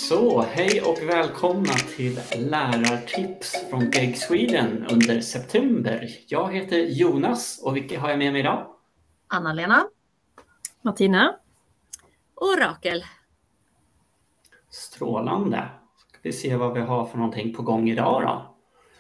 Så, hej och välkomna till lärartips från GEG Sweden under september. Jag heter Jonas och vilka har jag med mig idag? Anna-Lena, Martina och Rakel. Strålande. Ska vi se vad vi har för någonting på gång idag då.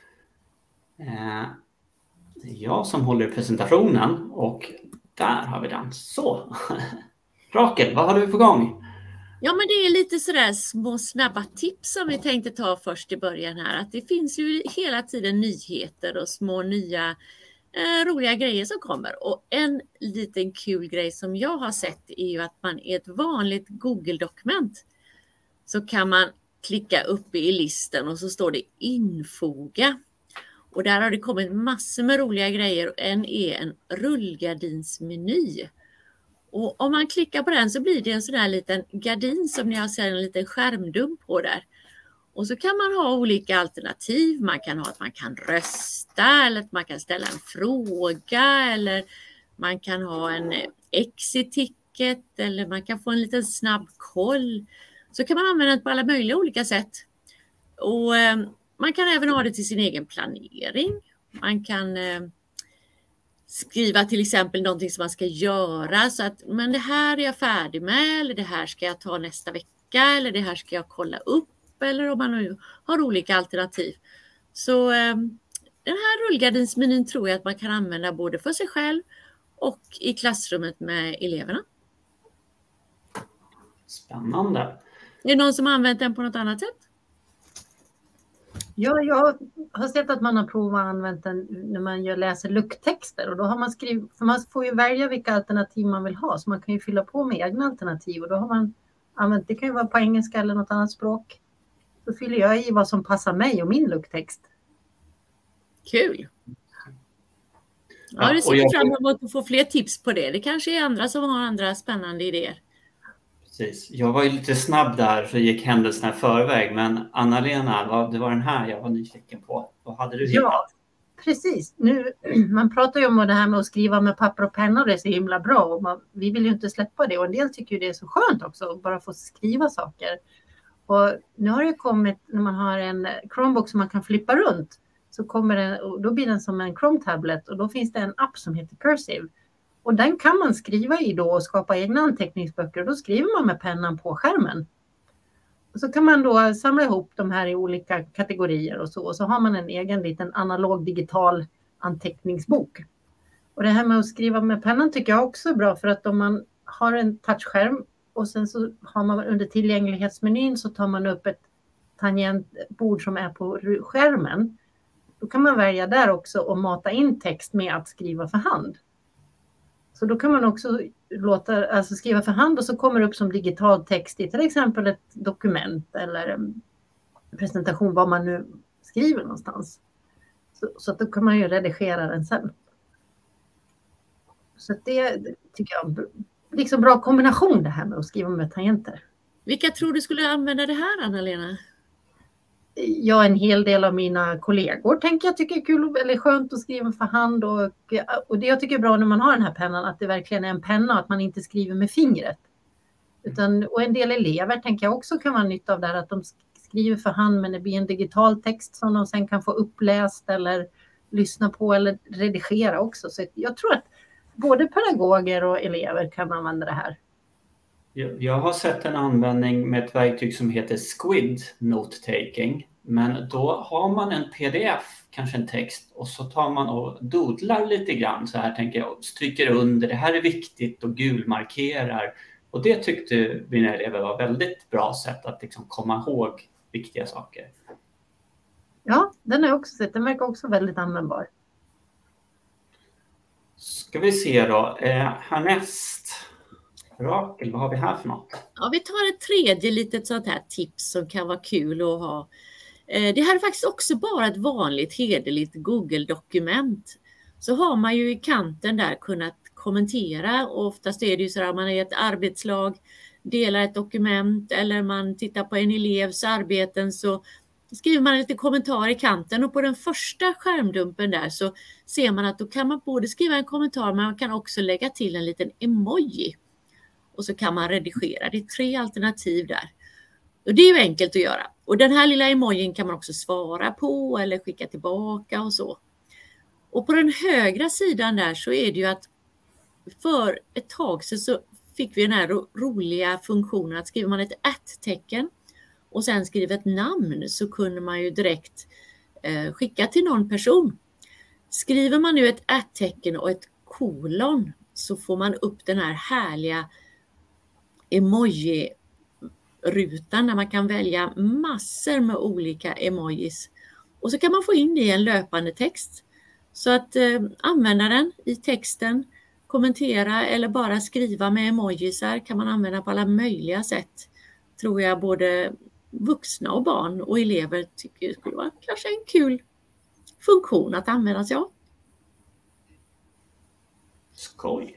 Det är jag som håller presentationen och där har vi den. Så, Rakel, vad har du på gång? Ja, men det är lite sådär små snabba tips som vi tänkte ta först i början här. Att det finns ju hela tiden nyheter och små nya roliga grejer som kommer. Och en liten kul grej som jag har sett är ju att man i ett vanligt Google-dokument så kan man klicka uppe i listan och så står det infoga. Och där har det kommit massor med roliga grejer och en är en rullgardinsmeny. Och om man klickar på den så blir det en sån här liten gardin som ni har sett en liten skärmdump på där. Och så kan man ha olika alternativ. Man kan ha att man kan rösta eller att man kan ställa en fråga eller man kan ha en exit-ticket eller man kan få en liten snabb koll. Så kan man använda det på alla möjliga olika sätt. Och man kan även ha det till sin egen planering. Man kan skriva till exempel någonting som man ska göra så att men det här är jag färdig med eller det här ska jag ta nästa vecka eller det här ska jag kolla upp eller om man nu har olika alternativ. Så den här rullgardinsmenyn tror jag att man kan använda både för sig själv och i klassrummet med eleverna. Spännande. Är det någon som har använt den på något annat sätt? Ja, jag har sett att man har provat att använda den när man läser lukttexter och då har man skrivit, för man får ju välja vilka alternativ man vill ha så man kan ju fylla på med egna alternativ och då har man använt, det kan ju vara på engelska eller något annat språk. Då fyller jag i vad som passar mig och min lukttext. Kul! Ja, det ser fram emot att få fler tips på det. Det kanske är andra som har andra spännande idéer. Precis. Jag var ju lite snabb där så gick händelserna i förväg. Men Anna-Lena, det var den här jag var nyfiken på. Vad hade du hittat? Ja, precis. Nu, man pratar ju om det här med att skriva med papper och penna. Det är så himla bra. Och vi vill ju inte släppa det. Och en del tycker ju det är så skönt också att bara få skriva saker. Och nu har det kommit, när man har en Chromebook som man kan flippa runt. Så kommer den, och då blir den som en Chrome-tablet. Och då finns det en app som heter Cursive. Och den kan man skriva i då och skapa egna anteckningsböcker. Och då skriver man med pennan på skärmen. Och så kan man då samla ihop de här i olika kategorier och så. Och så har man en egen liten analog digital anteckningsbok. Och det här med att skriva med pennan tycker jag också är bra. För att om man har en touchskärm och sen så har man under tillgänglighetsmenyn så tar man upp ett tangentbord som är på skärmen. Då kan man välja där också och mata in text med att skriva för hand. Så då kan man också skriva för hand och så kommer det upp som digital text i till exempel ett dokument eller en presentation vad man nu skriver någonstans. Så att då kan man ju redigera den sen. Så det tycker jag är liksom bra kombination det här med att skriva med tangenter. Vilka tror du skulle använda det här, Anna-Lena? Ja, en hel del av mina kollegor tycker är kul eller skönt att skriva för hand och det jag tycker är bra när man har den här pennan att det verkligen är en penna och att man inte skriver med fingret. Och en del elever tänker jag också kan vara nytta av det här att de skriver för hand men det blir en digital text som de sen kan få uppläst eller lyssna på eller redigera också. Så jag tror att både pedagoger och elever kan använda det här. Jag har sett en användning med ett verktyg som heter Squid Note-taking. Men då har man en pdf, kanske en text, och så tar man och doodlar lite grann så här tänker jag. Stryker under, det här är viktigt och gulmarkerar. Och det tyckte mina elever var väldigt bra sätt att liksom komma ihåg viktiga saker. Ja, den har jag också sett. Den verkar också väldigt användbar. Ska vi se då, härnäst. Rakel, vad har vi här för något? Ja, vi tar ett tredje litet sånt här tips som kan vara kul att ha. Det här är faktiskt också bara ett vanligt hederligt Google-dokument. Så har man ju i kanten där kunnat kommentera. Och oftast är det ju så att man är ett arbetslag, delar ett dokument eller man tittar på en elevs arbeten så skriver man lite kommentar i kanten och på den första skärmdumpen där så ser man att då kan man både skriva en kommentar men man kan också lägga till en liten emoji. Och så kan man redigera. Det är 3 alternativ där. Och det är ju enkelt att göra. Och den här lilla emojin kan man också svara på eller skicka tillbaka och så. Och på den högra sidan där så är det ju att för ett tag sedan så fick vi den här roliga funktionen att skriver man ett @tecken och sen skriver ett namn så kunde man ju direkt skicka till någon person. Skriver man nu ett @tecken och ett kolon så får man upp den här härliga emoji-rutan där man kan välja massor med olika emojis. Och så kan man få in det i en löpande text. Så att använda den i texten, kommentera eller bara skriva med emojisar kan man använda på alla möjliga sätt. Tror jag både vuxna och barn och elever tycker det skulle vara kanske en kul funktion att använda sig av. Skoj.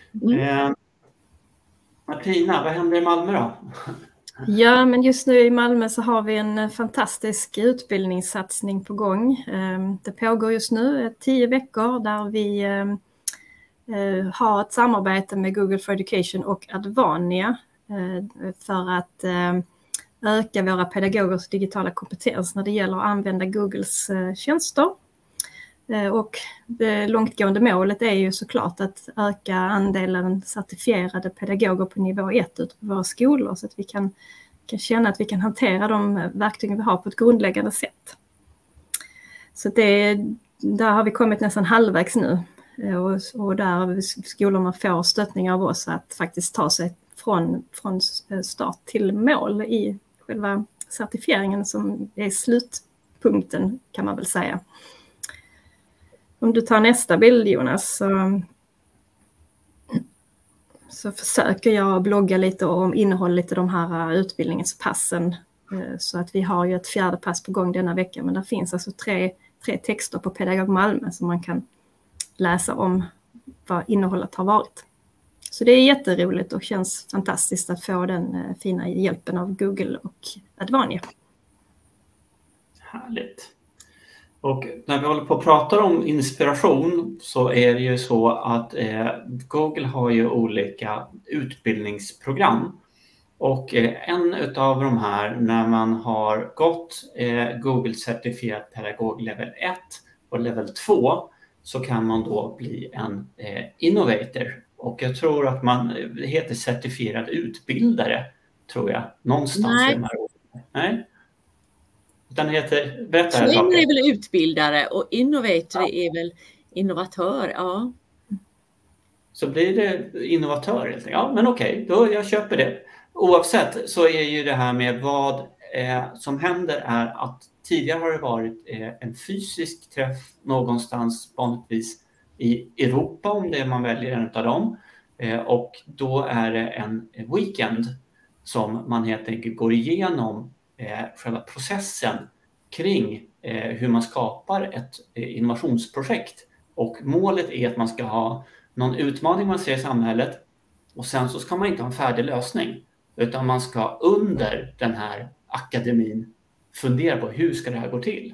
Martina, vad händer i Malmö då? Ja, men just nu i Malmö så har vi en fantastisk utbildningssatsning på gång. Det pågår just nu 10 veckor där vi har ett samarbete med Google for Education och Advania för att öka våra pedagogers digitala kompetens när det gäller att använda Googles tjänster. Och det långtgående målet är ju såklart att öka andelen certifierade pedagoger på nivå 1 ute på våra skolor så att vi kan känna att vi kan hantera de verktyg vi har på ett grundläggande sätt. Så där har vi kommit nästan halvvägs nu och där skolorna får stöttning av oss att faktiskt ta sig från start till mål i själva certifieringen som är slutpunkten kan man väl säga. Om du tar nästa bild Jonas så försöker jag blogga lite om innehållet i de här utbildningspassen så att vi har ju ett 4:e pass på gång denna vecka men det finns alltså tre texter på Pedagog Malmö som man kan läsa om vad innehållet har varit. Så det är jätteroligt och känns fantastiskt att få den fina hjälpen av Google och Advania. Härligt. Och när vi håller på att prata om inspiration så är det ju så att Google har ju olika utbildningsprogram. Och en utav de här när man har gått Google-certifierat pedagog level 1 och level 2 så kan man då bli en innovator. Och jag tror att det heter certifierad utbildare, tror jag, någonstans i de här orden. Nej? Den heter, berätta här saker. är väl utbildare och innovator är väl innovatör, ja. Så blir det innovatör. Ja, men okej, då jag köper det. Oavsett så är ju det här med vad som händer är att tidigare har det varit en fysisk träff någonstans vanligtvis i Europa om det är man väljer en av dem. Och då är det en weekend som man helt enkelt går igenom själva processen kring hur man skapar ett innovationsprojekt. Och målet är att man ska ha någon utmaning man ser i samhället och sen så ska man inte ha en färdig lösning utan man ska under den här akademin fundera på hur ska det här gå till.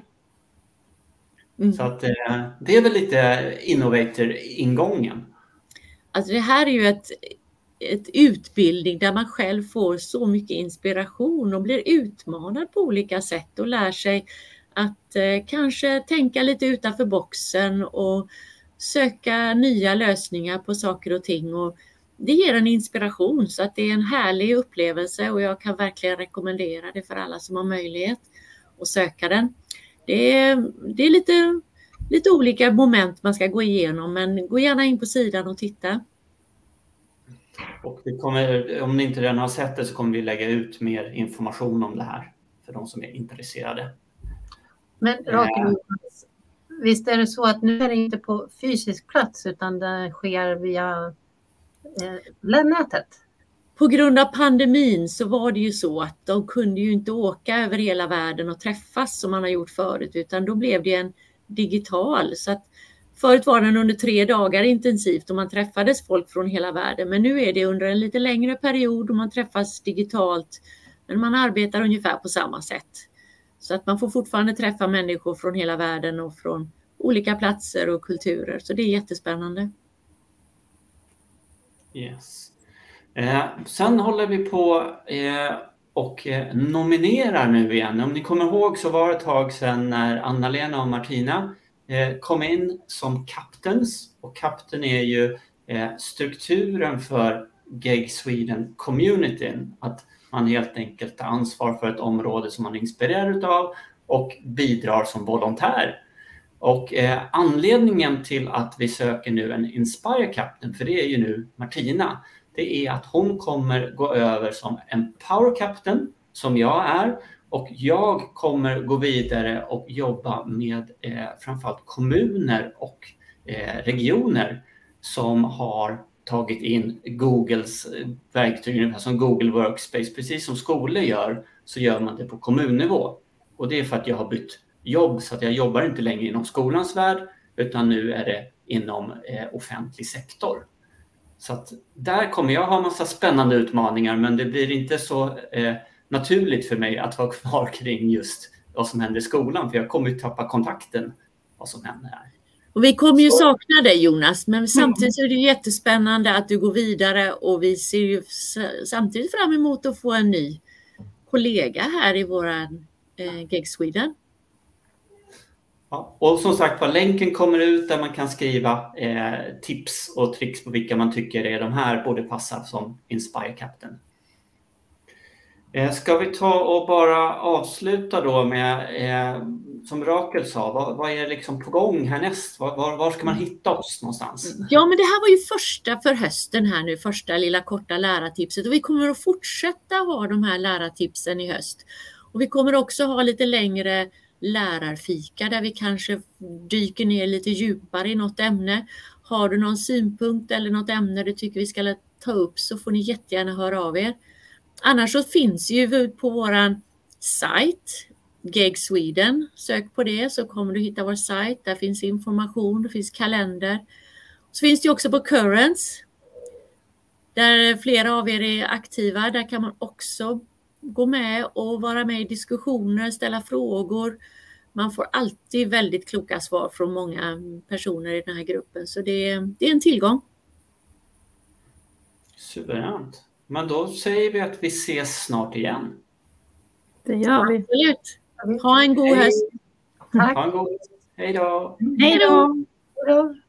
Så att det är väl lite innovator-ingången. Alltså det här är ju ett utbildning där man själv får så mycket inspiration och blir utmanad på olika sätt och lär sig att kanske tänka lite utanför boxen och söka nya lösningar på saker och ting. Och det ger en inspiration så att det är en härlig upplevelse och jag kan verkligen rekommendera det för alla som har möjlighet att söka den. Det är lite olika moment man ska gå igenom men gå gärna in på sidan och titta. Och vi kommer, om ni inte redan har sett det så kommer vi lägga ut mer information om det här för de som är intresserade. Men visst är det så att nu är det inte på fysisk plats utan det sker via nätet? På grund av pandemin så var det ju så att de kunde ju inte åka över hela världen och träffas som man har gjort förut utan då blev det en digital. Så att förut var den under 3 dagar intensivt och man träffades folk från hela världen. Men nu är det under en lite längre period och man träffas digitalt. Men man arbetar ungefär på samma sätt. Så att man får fortfarande träffa människor från hela världen och från olika platser och kulturer. Så det är jättespännande. Yes. Sen håller vi på och nominerar nu igen. Om ni kommer ihåg så var det ett tag sedan när Anna-Lena och Martina kom in som captains. Och captain är ju strukturen för GEG Sweden communityn. Att man helt enkelt tar ansvar för ett område som man är inspirerad av och bidrar som volontär. Och anledningen till att vi söker nu en Inspire Captain, för det är ju nu Martina, det är att hon kommer gå över som en Power Captain, som jag är. Och jag kommer gå vidare och jobba med framförallt kommuner och regioner som har tagit in Googles verktyg, ungefär som Google Workspace. Precis som skolor gör, så gör man det på kommunnivå. Och det är för att jag har bytt jobb, så att jag jobbar inte längre inom skolans värld, utan nu är det inom offentlig sektor. Så att där kommer jag ha massa spännande utmaningar, men det blir inte så naturligt för mig att vara kvar kring just vad som händer i skolan, för jag kommer ju tappa kontakten vad som händer här. Och vi kommer ju sakna dig, Jonas, men samtidigt är det jättespännande att du går vidare, och vi ser ju samtidigt fram emot att få en ny kollega här i våran GEG Sweden. Ja, och som sagt, länken kommer ut där man kan skriva tips och tricks på vilka man tycker är de här borde passa som Inspire Captain. Ska vi ta och bara avsluta då med, som Rakel sa, vad är liksom på gång härnäst? Var ska man hitta oss någonstans? Ja, men det här var ju första för hösten här nu, första lilla korta lärartipset. Och vi kommer att fortsätta ha de här lärartipsen i höst. Och vi kommer också ha lite längre lärarfika där vi kanske dyker ner lite djupare i något ämne. Har du någon synpunkt eller något ämne du tycker vi ska ta upp, så får ni jättegärna höra av er. Annars så finns ju på våran sajt GEG Sweden, sök på det så kommer du hitta vår sajt. Där finns information, det finns kalender. Så finns det också på Currents, där flera av er är aktiva. Där kan man också gå med och vara med i diskussioner, ställa frågor. Man får alltid väldigt kloka svar från många personer i den här gruppen. Så det är en tillgång. Suveränt. Men då säger vi att vi ses snart igen. Det gör vi. Absolut. Ha en god höst. Tack. Ha en god höst. Hej då. Hej då.